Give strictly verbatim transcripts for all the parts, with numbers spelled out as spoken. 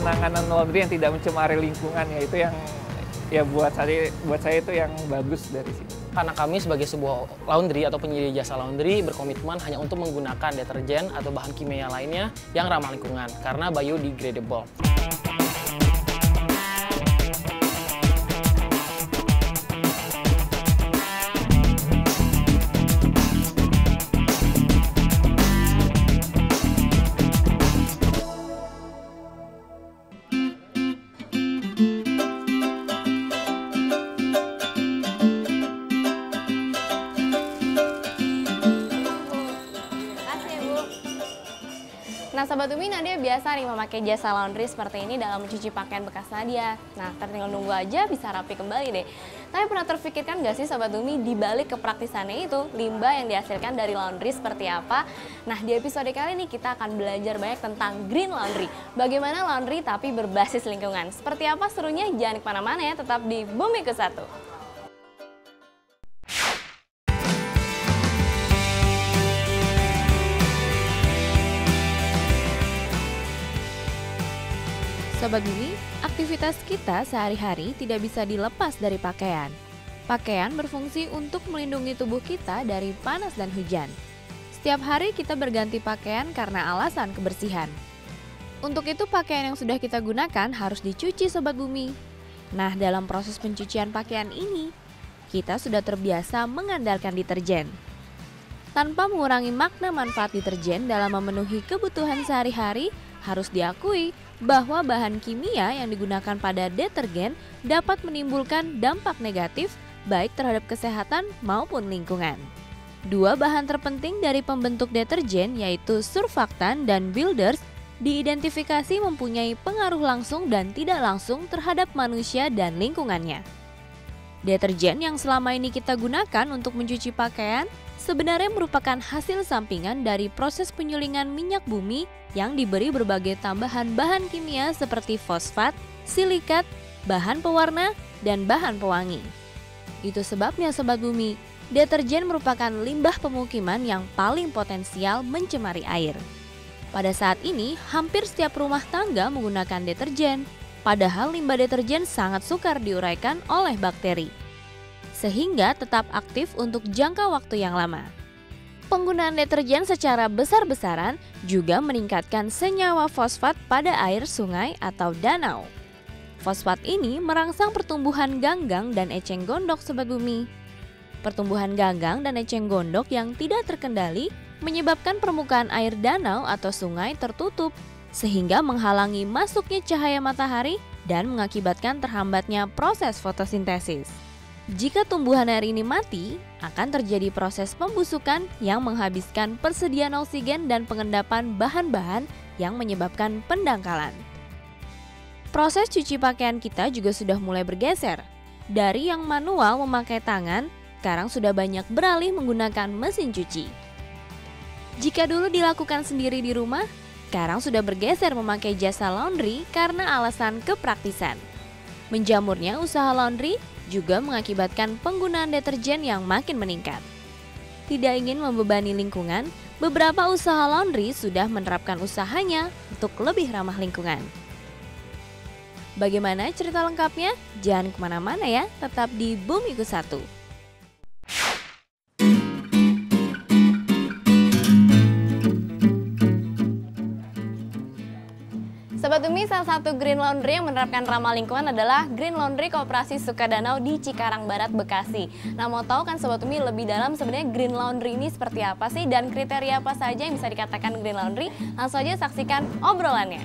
penanganan laundry yang tidak mencemari lingkungan, ya itu yang ya buat saya buat saya itu yang bagus dari sini. Karena kami sebagai sebuah laundry atau penyedia jasa laundry berkomitmen hanya untuk menggunakan deterjen atau bahan kimia lainnya yang ramah lingkungan karena biodegradable. Nah, Sobat Umi, Nadia biasa nih memakai jasa laundry seperti ini dalam mencuci pakaian bekas Nadia. Nah, tinggal nunggu aja bisa rapi kembali deh. Tapi pernah terpikirkan nggak sih Sobat Umi, di balik kepraktisannya itu, limbah yang dihasilkan dari laundry seperti apa? Nah, di episode kali ini kita akan belajar banyak tentang green laundry. Bagaimana laundry tapi berbasis lingkungan. Seperti apa serunya? Jangan kemana-mana ya, tetap di Bumiku Satu. Sobat Bumi, aktivitas kita sehari-hari tidak bisa dilepas dari pakaian. Pakaian berfungsi untuk melindungi tubuh kita dari panas dan hujan. Setiap hari kita berganti pakaian karena alasan kebersihan. Untuk itu pakaian yang sudah kita gunakan harus dicuci Sobat Bumi. Nah, dalam proses pencucian pakaian ini, kita sudah terbiasa mengandalkan deterjen. Tanpa mengurangi makna manfaat deterjen dalam memenuhi kebutuhan sehari-hari, harus diakui bahwa bahan kimia yang digunakan pada detergen dapat menimbulkan dampak negatif baik terhadap kesehatan maupun lingkungan. Dua bahan terpenting dari pembentuk detergen yaitu surfaktan dan builders diidentifikasi mempunyai pengaruh langsung dan tidak langsung terhadap manusia dan lingkungannya. Deterjen yang selama ini kita gunakan untuk mencuci pakaian sebenarnya merupakan hasil sampingan dari proses penyulingan minyak bumi yang diberi berbagai tambahan bahan kimia seperti fosfat, silikat, bahan pewarna, dan bahan pewangi. Itu sebabnya Sobat Bumi, deterjen merupakan limbah pemukiman yang paling potensial mencemari air. Pada saat ini, hampir setiap rumah tangga menggunakan deterjen, padahal limbah deterjen sangat sukar diuraikan oleh bakteri, sehingga tetap aktif untuk jangka waktu yang lama. Penggunaan deterjen secara besar-besaran juga meningkatkan senyawa fosfat pada air sungai atau danau. Fosfat ini merangsang pertumbuhan ganggang dan eceng gondok Sobat Bumi. Pertumbuhan ganggang dan eceng gondok yang tidak terkendali menyebabkan permukaan air danau atau sungai tertutup, sehingga menghalangi masuknya cahaya matahari dan mengakibatkan terhambatnya proses fotosintesis. Jika tumbuhan air ini mati, akan terjadi proses pembusukan yang menghabiskan persediaan oksigen dan pengendapan bahan-bahan yang menyebabkan pendangkalan. Proses cuci pakaian kita juga sudah mulai bergeser. Dari yang manual memakai tangan, sekarang sudah banyak beralih menggunakan mesin cuci. Jika dulu dilakukan sendiri di rumah, sekarang sudah bergeser memakai jasa laundry karena alasan kepraktisan. Menjamurnya usaha laundry juga mengakibatkan penggunaan deterjen yang makin meningkat. Tidak ingin membebani lingkungan, beberapa usaha laundry sudah menerapkan usahanya untuk lebih ramah lingkungan. Bagaimana cerita lengkapnya? Jangan kemana-mana ya, tetap di Bumiku Satu. Sobat Umi, salah satu green laundry yang menerapkan ramah lingkungan adalah Green Laundry Koperasi Sukadanau di Cikarang Barat, Bekasi. Nah, mau tahu kan Sobat Umi lebih dalam sebenarnya green laundry ini seperti apa sih dan kriteria apa saja yang bisa dikatakan green laundry? Langsung aja saksikan obrolannya.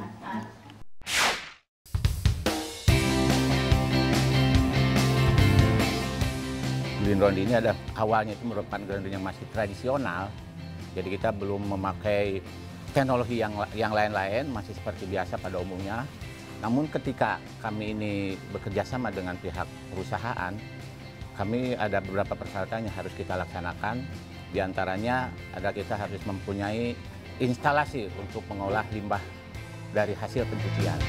Green laundry ini adalah awalnya itu merupakan green laundry yang masih tradisional. Jadi kita belum memakai teknologi yang yang lain-lain, masih seperti biasa pada umumnya. Namun ketika kami ini bekerja sama dengan pihak perusahaan, kami ada beberapa persyaratan yang harus kita laksanakan. Di antaranya adalah kita harus mempunyai instalasi untuk mengolah limbah dari hasil pencucian.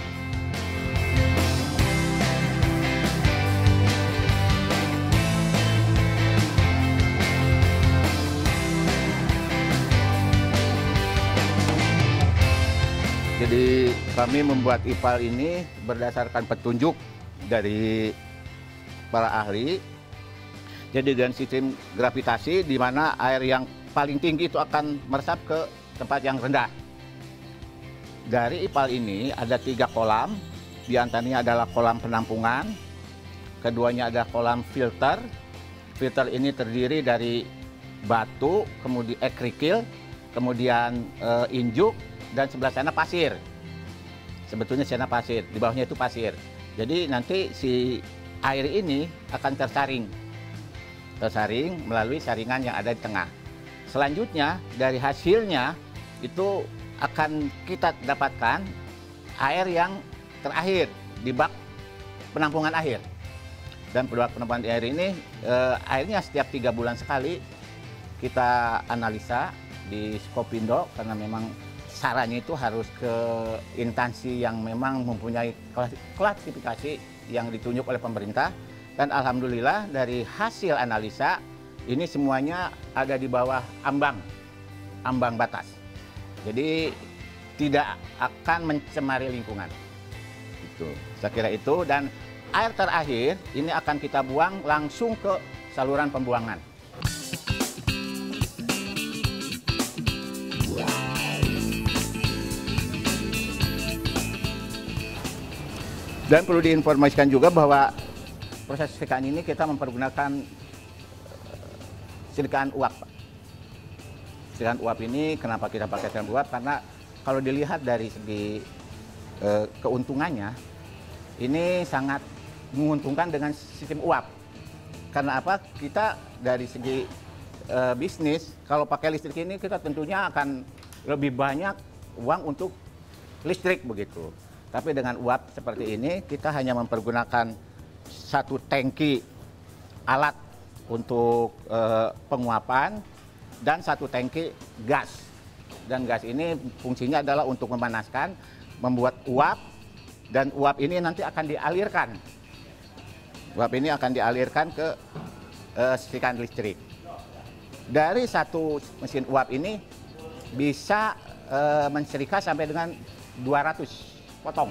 Jadi kami membuat ipal ini berdasarkan petunjuk dari para ahli. Jadi dengan sistem gravitasi di mana air yang paling tinggi itu akan meresap ke tempat yang rendah. Dari ipal ini ada tiga kolam, di antaranya adalah kolam penampungan, keduanya ada kolam filter. Filter ini terdiri dari batu, kemudian eh, kerikil, kemudian eh, injuk, dan sebelah sana pasir. Sebetulnya sana pasir, di bawahnya itu pasir. Jadi nanti si air ini akan tersaring, tersaring melalui saringan yang ada di tengah. Selanjutnya dari hasilnya itu akan kita dapatkan air yang terakhir di bak penampungan air. Dan bak penampungan air ini eh, airnya setiap tiga bulan sekali kita analisa di Skopindo karena memang sarannya itu harus ke instansi yang memang mempunyai klasifikasi yang ditunjuk oleh pemerintah. Dan alhamdulillah dari hasil analisa ini semuanya ada di bawah ambang, ambang batas. Jadi tidak akan mencemari lingkungan. Itu, saya kira itu. Dan air terakhir ini akan kita buang langsung ke saluran pembuangan. Dan perlu diinformasikan juga bahwa proses silikaan ini kita mempergunakan silikaan uap. Silikaan uap ini kenapa kita pakai silikaan uap? Karena kalau dilihat dari segi e, keuntungannya, ini sangat menguntungkan dengan sistem uap. Karena apa? Kita dari segi e, bisnis, kalau pakai listrik ini kita tentunya akan lebih banyak uang untuk listrik begitu. Tapi dengan uap seperti ini, kita hanya mempergunakan satu tangki alat untuk e, penguapan dan satu tangki gas. Dan gas ini fungsinya adalah untuk memanaskan, membuat uap, dan uap ini nanti akan dialirkan. Uap ini akan dialirkan ke e, silikan listrik. Dari satu mesin uap ini bisa e, menserika sampai dengan dua ratus potong.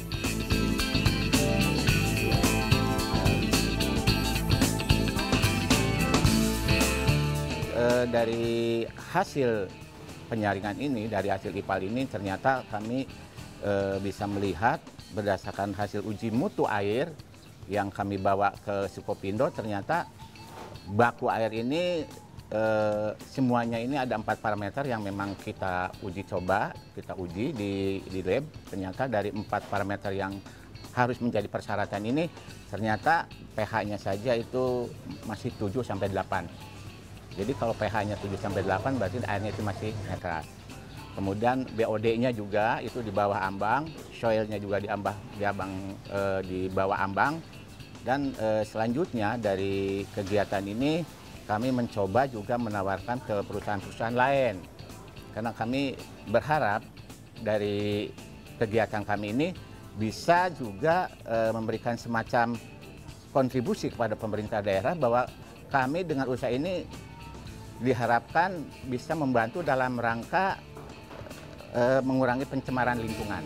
E, dari hasil penyaringan ini, dari hasil ipal ini ternyata kami e, bisa melihat berdasarkan hasil uji mutu air yang kami bawa ke Skopindo, ternyata baku air ini e, semuanya ini ada empat parameter yang memang kita uji coba, kita uji di, di lab. Ternyata dari empat parameter yang harus menjadi persyaratan ini, ternyata pH-nya saja itu masih tujuh sampai delapan. Jadi kalau pH-nya tujuh sampai delapan berarti airnya itu masih netral. Kemudian B O D-nya juga itu di bawah ambang, soil-nya juga di ambang, di, ambang, e, di bawah ambang. Dan e, selanjutnya dari kegiatan ini kami mencoba juga menawarkan ke perusahaan-perusahaan lain. Karena kami berharap dari kegiatan kami ini bisa juga e, memberikan semacam kontribusi kepada pemerintah daerah bahwa kami dengan usaha ini diharapkan bisa membantu dalam rangka e, mengurangi pencemaran lingkungan.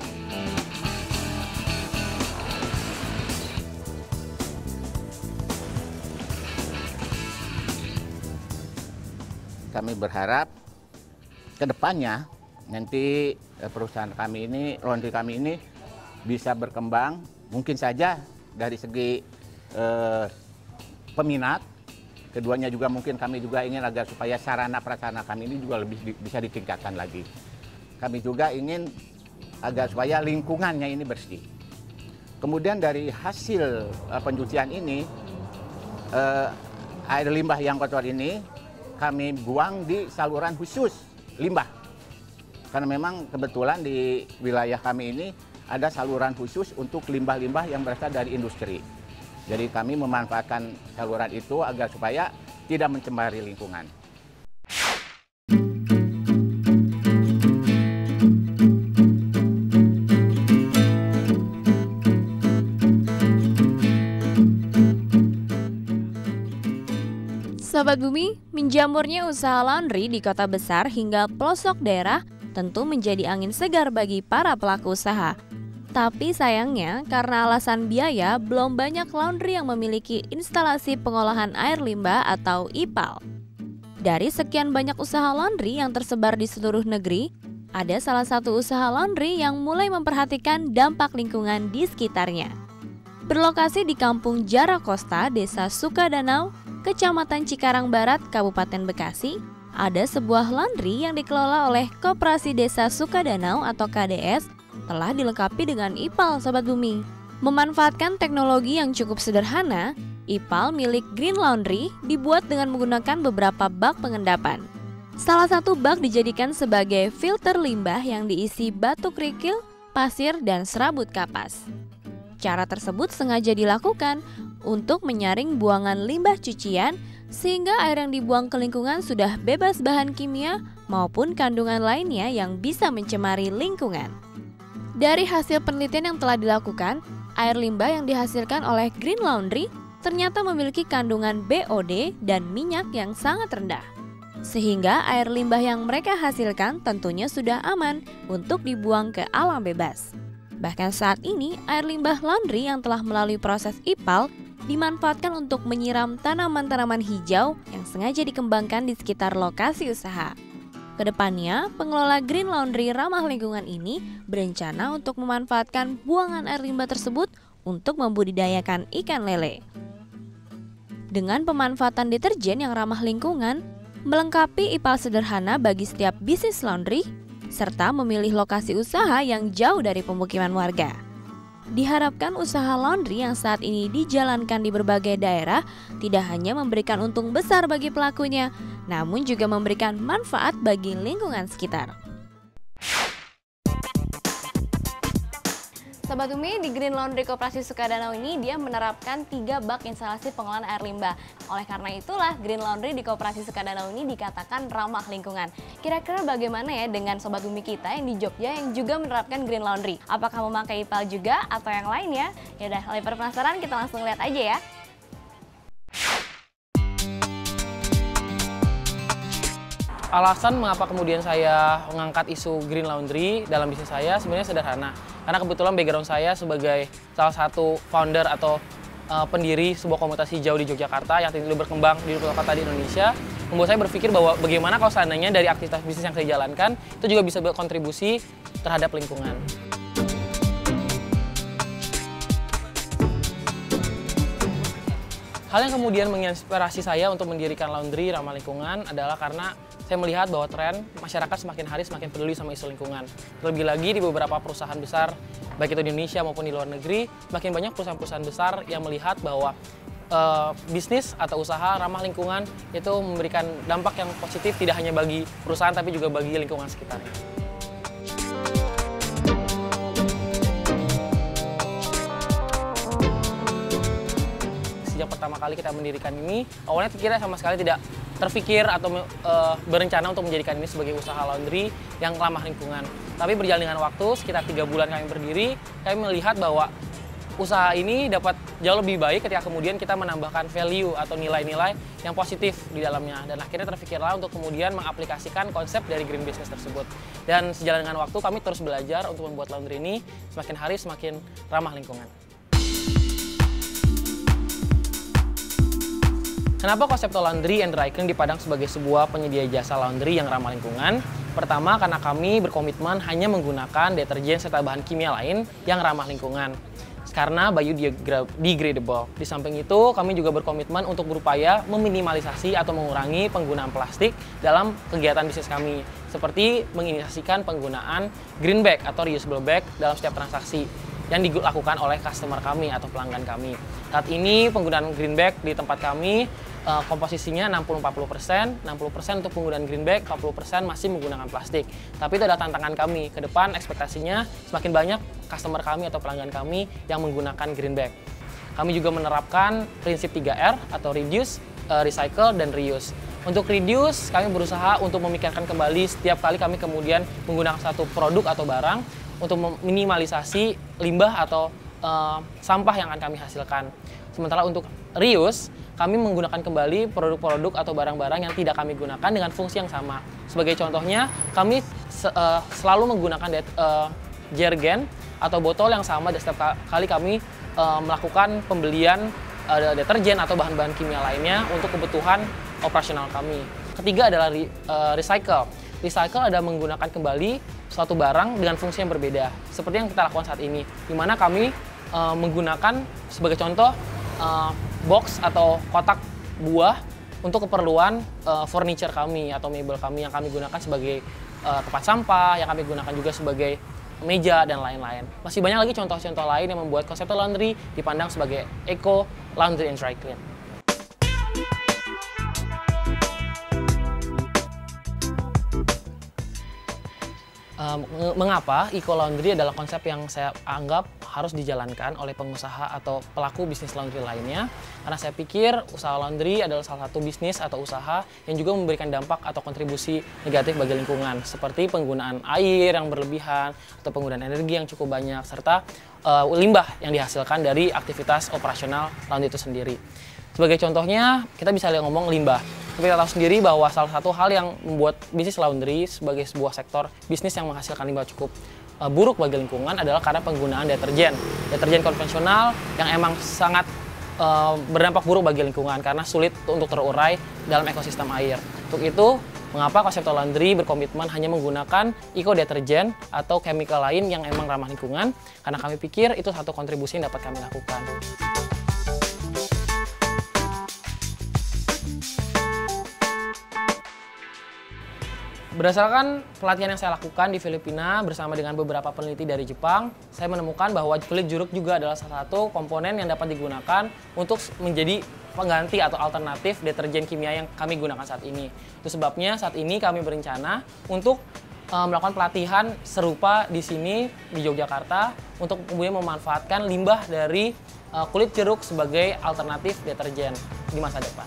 Kami berharap ke depannya nanti e, perusahaan kami ini, laundry kami ini bisa berkembang, mungkin saja dari segi e, peminat. Keduanya juga mungkin kami juga ingin agar supaya sarana prasarana kami ini juga lebih di, bisa ditingkatkan lagi. Kami juga ingin agar supaya lingkungannya ini bersih. Kemudian dari hasil uh, pencucian ini, uh, air limbah yang kotor ini kami buang di saluran khusus limbah. Karena memang kebetulan di wilayah kami ini ada saluran khusus untuk limbah-limbah yang berasal dari industri. Jadi kami memanfaatkan saluran itu agar supaya tidak mencemari lingkungan. Sobat Bumi, menjamurnya usaha laundry di kota besar hingga pelosok daerah tentu menjadi angin segar bagi para pelaku usaha. Tapi sayangnya, karena alasan biaya, belum banyak laundry yang memiliki instalasi pengolahan air limbah atau I P A L. Dari sekian banyak usaha laundry yang tersebar di seluruh negeri, ada salah satu usaha laundry yang mulai memperhatikan dampak lingkungan di sekitarnya. Berlokasi di Kampung Jarakosta, Desa Sukadanau, Kecamatan Cikarang Barat, Kabupaten Bekasi, ada sebuah laundry yang dikelola oleh Koperasi Desa Sukadanau atau K D S, telah dilengkapi dengan I P A L Sobat Bumi. Memanfaatkan teknologi yang cukup sederhana, I P A L milik Green Laundry dibuat dengan menggunakan beberapa bak pengendapan. Salah satu bak dijadikan sebagai filter limbah yang diisi batu kerikil, pasir, dan serabut kapas. Cara tersebut sengaja dilakukan untuk menyaring buangan limbah cucian sehingga air yang dibuang ke lingkungan sudah bebas bahan kimia maupun kandungan lainnya yang bisa mencemari lingkungan. Dari hasil penelitian yang telah dilakukan, air limbah yang dihasilkan oleh Green Laundry ternyata memiliki kandungan B O D dan minyak yang sangat rendah. Sehingga air limbah yang mereka hasilkan tentunya sudah aman untuk dibuang ke alam bebas. Bahkan saat ini, air limbah laundry yang telah melalui proses I P A L dimanfaatkan untuk menyiram tanaman-tanaman hijau yang sengaja dikembangkan di sekitar lokasi usaha. Kedepannya, pengelola Green Laundry ramah lingkungan ini berencana untuk memanfaatkan buangan air limbah tersebut untuk membudidayakan ikan lele. Dengan pemanfaatan deterjen yang ramah lingkungan, melengkapi I P A L sederhana bagi setiap bisnis laundry, serta memilih lokasi usaha yang jauh dari pemukiman warga. Diharapkan usaha laundry yang saat ini dijalankan di berbagai daerah tidak hanya memberikan untung besar bagi pelakunya, namun juga memberikan manfaat bagi lingkungan sekitar. Sobat Bumi, di Green Laundry Koperasi Sukadanau ini dia menerapkan tiga bak instalasi pengolahan air limbah. Oleh karena itulah Green Laundry di Koperasi Sukadanau ini dikatakan ramah lingkungan. Kira-kira bagaimana ya dengan Sobat Bumi kita yang di Jogja yang juga menerapkan Green Laundry? Apakah memakai I P A L juga atau yang lainnya? Yaudah, kalau penasaran kita langsung lihat aja ya. Alasan mengapa kemudian saya mengangkat isu Green Laundry dalam bisnis saya sebenarnya sederhana. Karena kebetulan background saya sebagai salah satu founder atau uh, pendiri sebuah komunitas hijau di Yogyakarta yang tentu berkembang di beberapa kota di Indonesia, membuat saya berpikir bahwa bagaimana kalau seandainya dari aktivitas bisnis yang saya jalankan itu juga bisa berkontribusi terhadap lingkungan. Hal yang kemudian menginspirasi saya untuk mendirikan laundry ramah lingkungan adalah karena saya melihat bahwa tren masyarakat semakin hari semakin peduli sama isu lingkungan. Terlebih lagi di beberapa perusahaan besar, baik itu di Indonesia maupun di luar negeri, makin banyak perusahaan-perusahaan besar yang melihat bahwa uh, bisnis atau usaha ramah lingkungan itu memberikan dampak yang positif tidak hanya bagi perusahaan tapi juga bagi lingkungan sekitarnya. Sejak pertama kali kita mendirikan ini, awalnya kita sama sekali tidak terpikir atau uh, berencana untuk menjadikan ini sebagai usaha laundry yang ramah lingkungan. Tapi berjalan dengan waktu, sekitar tiga bulan kami berdiri, kami melihat bahwa usaha ini dapat jauh lebih baik ketika kemudian kita menambahkan value atau nilai-nilai yang positif di dalamnya. Dan akhirnya terpikirlah untuk kemudian mengaplikasikan konsep dari green business tersebut. Dan sejalan dengan waktu kami terus belajar untuk membuat laundry ini semakin hari semakin ramah lingkungan. Kenapa konsep laundry and dry clean dipandang sebagai sebuah penyedia jasa laundry yang ramah lingkungan? Pertama, karena kami berkomitmen hanya menggunakan deterjen serta bahan kimia lain yang ramah lingkungan. Karena biodegradable. Di samping itu, kami juga berkomitmen untuk berupaya meminimalisasi atau mengurangi penggunaan plastik dalam kegiatan bisnis kami. Seperti menginisiasikan penggunaan green bag atau reusable bag dalam setiap transaksi yang dilakukan oleh customer kami atau pelanggan kami. Saat ini penggunaan green bag di tempat kami uh, komposisinya enam puluh sampai empat puluh persen, enam puluh persen untuk penggunaan green bag, empat puluh persen masih menggunakan plastik. Tapi itu adalah tantangan kami. Ke depan ekspektasinya semakin banyak customer kami atau pelanggan kami yang menggunakan green bag. Kami juga menerapkan prinsip tiga R atau reduce, uh, recycle, dan reuse. Untuk reduce, kami berusaha untuk memikirkan kembali setiap kali kami kemudian menggunakan satu produk atau barang untuk meminimalisasi limbah atau uh, sampah yang akan kami hasilkan. Sementara untuk reuse, kami menggunakan kembali produk-produk atau barang-barang yang tidak kami gunakan dengan fungsi yang sama. Sebagai contohnya, kami se uh, selalu menggunakan uh, jergen atau botol yang sama dan setiap kali kami uh, melakukan pembelian uh, deterjen atau bahan-bahan kimia lainnya untuk kebutuhan operasional kami. Ketiga adalah re uh, recycle. Recycle adalah menggunakan kembali suatu barang dengan fungsi yang berbeda, seperti yang kita lakukan saat ini, di mana kami uh, menggunakan sebagai contoh uh, box atau kotak buah untuk keperluan uh, furniture kami atau mebel kami yang kami gunakan sebagai uh, tempat sampah, yang kami gunakan juga sebagai meja dan lain-lain. Masih banyak lagi contoh-contoh lain yang membuat konsep laundry dipandang sebagai eco laundry and dry clean. Um, mengapa eco laundry adalah konsep yang saya anggap harus dijalankan oleh pengusaha atau pelaku bisnis laundry lainnya? Karena saya pikir usaha laundry adalah salah satu bisnis atau usaha yang juga memberikan dampak atau kontribusi negatif bagi lingkungan, seperti penggunaan air yang berlebihan atau penggunaan energi yang cukup banyak, serta uh, limbah yang dihasilkan dari aktivitas operasional laundry itu sendiri. Sebagai contohnya, kita bisa lihat ngomong limbah. Kita tahu sendiri bahwa salah satu hal yang membuat bisnis laundry sebagai sebuah sektor bisnis yang menghasilkan limbah cukup uh, buruk bagi lingkungan adalah karena penggunaan deterjen. Deterjen konvensional yang emang sangat uh, berdampak buruk bagi lingkungan karena sulit untuk terurai dalam ekosistem air. Untuk itu, mengapa Konsepto Laundry berkomitmen hanya menggunakan eco deterjen atau chemical lain yang emang ramah lingkungan, karena kami pikir itu satu kontribusi yang dapat kami lakukan. Berdasarkan pelatihan yang saya lakukan di Filipina bersama dengan beberapa peneliti dari Jepang, saya menemukan bahwa kulit jeruk juga adalah salah satu komponen yang dapat digunakan untuk menjadi pengganti atau alternatif deterjen kimia yang kami gunakan saat ini. Itu sebabnya saat ini kami berencana untuk uh, melakukan pelatihan serupa di sini di Yogyakarta untuk kemudian memanfaatkan limbah dari uh, kulit jeruk sebagai alternatif deterjen di masa depan.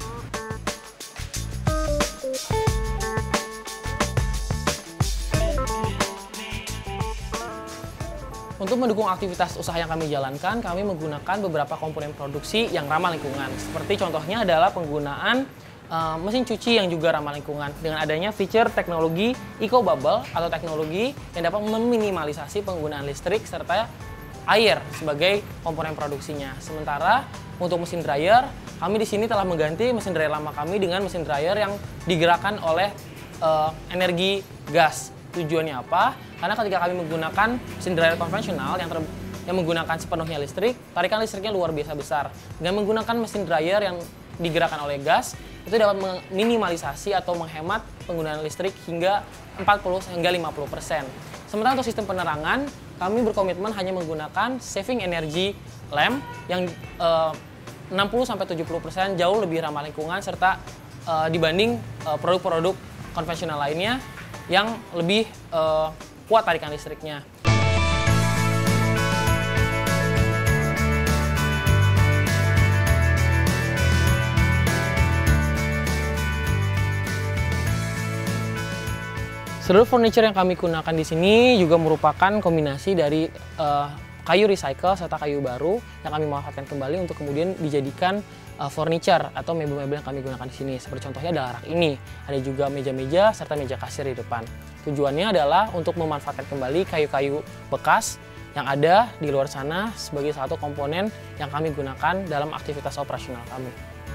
Untuk mendukung aktivitas usaha yang kami jalankan, kami menggunakan beberapa komponen produksi yang ramah lingkungan. Seperti contohnya adalah penggunaan uh, mesin cuci yang juga ramah lingkungan dengan adanya fitur teknologi Eco Bubble atau teknologi yang dapat meminimalisasi penggunaan listrik serta air sebagai komponen produksinya. Sementara untuk mesin dryer, kami di sini telah mengganti mesin dryer lama kami dengan mesin dryer yang digerakkan oleh uh, energi gas. Tujuannya apa? Karena ketika kami menggunakan mesin dryer konvensional yang, yang menggunakan sepenuhnya listrik, tarikan listriknya luar biasa besar. Dengan menggunakan mesin dryer yang digerakkan oleh gas, itu dapat meminimalisasi atau menghemat penggunaan listrik hingga empat puluh hingga lima puluh persen. Sementara untuk sistem penerangan, kami berkomitmen hanya menggunakan saving energy lamp yang eh, enam puluh sampai tujuh puluh persen jauh lebih ramah lingkungan serta eh, dibanding produk-produk eh, konvensional lainnya yang lebih uh, kuat tarikan listriknya. Seluruh furniture yang kami gunakan di sini juga merupakan kombinasi dari uh, kayu recycle serta kayu baru yang kami manfaatkan kembali untuk kemudian dijadikan uh, furniture atau mebel-mebel yang kami gunakan di sini. Seperti contohnya adalah rak ini. Ada juga meja-meja serta meja kasir di depan. Tujuannya adalah untuk memanfaatkan kembali kayu-kayu bekas yang ada di luar sana sebagai satu komponen yang kami gunakan dalam aktivitas operasional kami.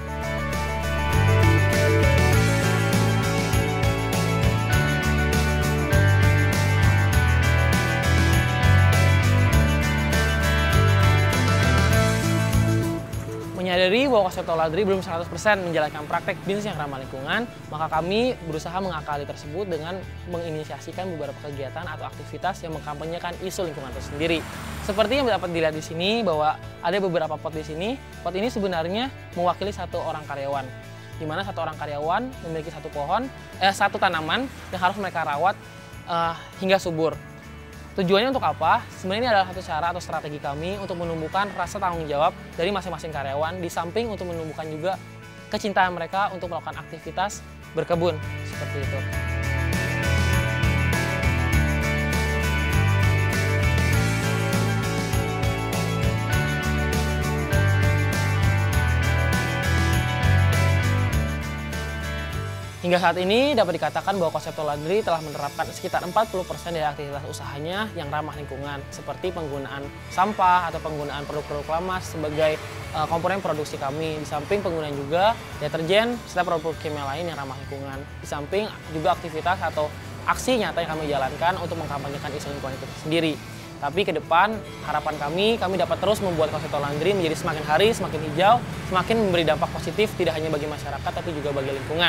Menyadari bahwa Konsepto Laundry belum seratus persen menjalankan praktek bisnis yang ramah lingkungan, maka kami berusaha mengakali tersebut dengan menginisiasikan beberapa kegiatan atau aktivitas yang mengkampanyekan isu lingkungan itu sendiri. Seperti yang dapat dilihat di sini bahwa ada beberapa pot di sini. Pot ini sebenarnya mewakili satu orang karyawan, di mana satu orang karyawan memiliki satu pohon, eh, satu tanaman yang harus mereka rawat uh, hingga subur. Tujuannya untuk apa? Sebenarnya ini adalah satu cara atau strategi kami untuk menumbuhkan rasa tanggung jawab dari masing-masing karyawan, di samping untuk menumbuhkan juga kecintaan mereka untuk melakukan aktivitas berkebun, seperti itu. Hingga saat ini dapat dikatakan bahwa Concepto Laundry telah menerapkan sekitar empat puluh persen dari aktivitas usahanya yang ramah lingkungan, seperti penggunaan sampah atau penggunaan produk-produk lama sebagai uh, komponen produksi kami. Di samping penggunaan juga deterjen serta produk kimia lain yang ramah lingkungan. Di samping juga aktivitas atau aksi nyata yang kami jalankan untuk mengkampanyekan isu lingkungan itu sendiri. Tapi ke depan harapan kami, kami dapat terus membuat Concepto Laundry menjadi semakin hari semakin hijau, semakin memberi dampak positif tidak hanya bagi masyarakat tapi juga bagi lingkungan.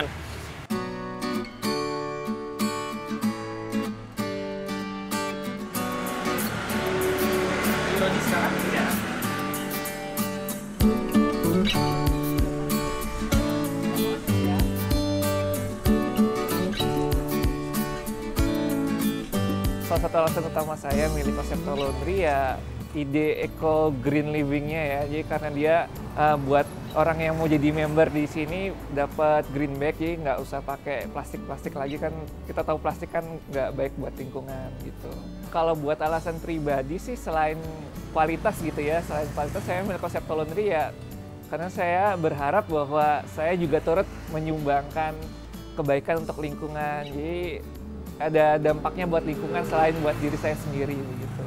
Salah satu alasan utama saya milih Concepto Laundry ya ide eco green living-nya ya. Jadi karena dia uh, buat orang yang mau jadi member di sini dapat green bag, jadi nggak usah pakai plastik-plastik lagi kan. Kita tahu plastik kan nggak baik buat lingkungan gitu. Kalau buat alasan pribadi sih selain kualitas gitu ya, selain kualitas saya milih Concepto Laundry ya karena saya berharap bahwa saya juga turut menyumbangkan kebaikan untuk lingkungan. Jadi ada dampaknya buat lingkungan selain buat diri saya sendiri gitu.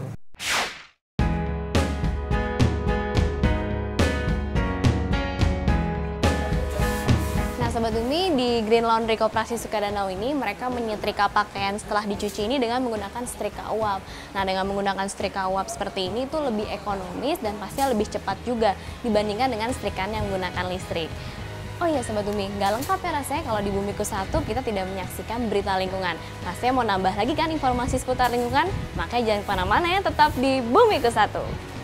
Nah Sobat Bumi, di Green Laundry Koperasi Sukadanau ini mereka menyetrika pakaian setelah dicuci ini dengan menggunakan setrika uap. Nah dengan menggunakan setrika uap seperti ini itu lebih ekonomis dan pastinya lebih cepat juga dibandingkan dengan setrikaan yang menggunakan listrik. Oh iya Sobat Bumi, nggak lengkap ya rasanya kalau di Bumiku Satu kita tidak menyaksikan berita lingkungan. Rasanya mau nambah lagi kan informasi seputar lingkungan? Makanya jangan kemana-mana ya, tetap di Bumiku Satu.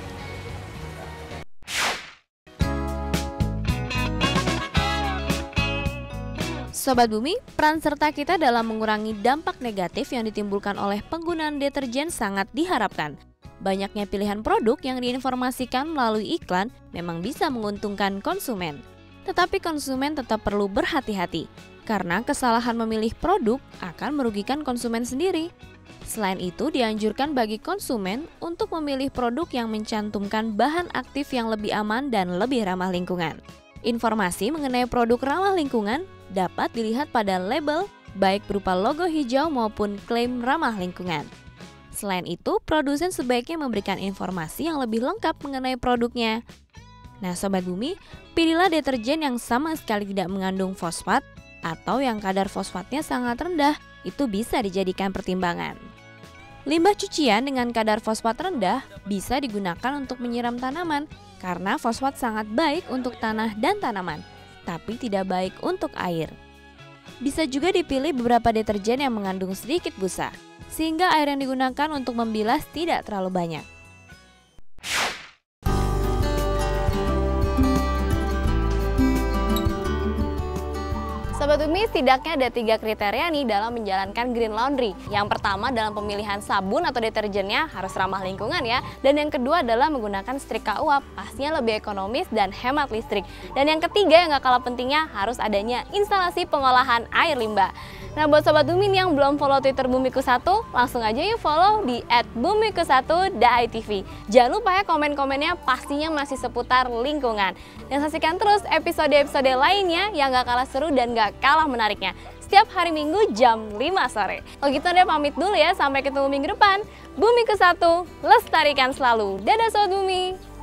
Sobat Bumi, peran serta kita dalam mengurangi dampak negatif yang ditimbulkan oleh penggunaan deterjen sangat diharapkan. Banyaknya pilihan produk yang diinformasikan melalui iklan memang bisa menguntungkan konsumen. Tetapi konsumen tetap perlu berhati-hati, karena kesalahan memilih produk akan merugikan konsumen sendiri. Selain itu, dianjurkan bagi konsumen untuk memilih produk yang mencantumkan bahan aktif yang lebih aman dan lebih ramah lingkungan. Informasi mengenai produk ramah lingkungan dapat dilihat pada label, baik berupa logo hijau maupun klaim ramah lingkungan. Selain itu, produsen sebaiknya memberikan informasi yang lebih lengkap mengenai produknya. Nah Sobat Bumi, pilihlah deterjen yang sama sekali tidak mengandung fosfat atau yang kadar fosfatnya sangat rendah, itu bisa dijadikan pertimbangan. Limbah cucian dengan kadar fosfat rendah bisa digunakan untuk menyiram tanaman karena fosfat sangat baik untuk tanah dan tanaman, tapi tidak baik untuk air. Bisa juga dipilih beberapa deterjen yang mengandung sedikit busa, sehingga air yang digunakan untuk membilas tidak terlalu banyak. Sobat Bumi, setidaknya ada tiga kriteria nih dalam menjalankan Green Laundry. Yang pertama dalam pemilihan sabun atau deterjennya harus ramah lingkungan ya. Dan yang kedua adalah menggunakan setrika uap, pastinya lebih ekonomis dan hemat listrik. Dan yang ketiga yang gak kalah pentingnya harus adanya instalasi pengolahan air limbah. Nah buat Sobat Bumi yang belum follow Twitter Bumiku Satu, langsung aja yuk follow di et bumiku satu dot i t v. Jangan lupa ya komen-komennya pastinya masih seputar lingkungan. Dan saksikan terus episode-episode lainnya yang gak kalah seru dan gak kalah menariknya. Setiap hari Minggu jam lima sore. Kalau gitu Anda pamit dulu ya, sampai ketemu minggu depan. Bumiku Satu, lestarikan selalu. Dadah Sobat Bumi.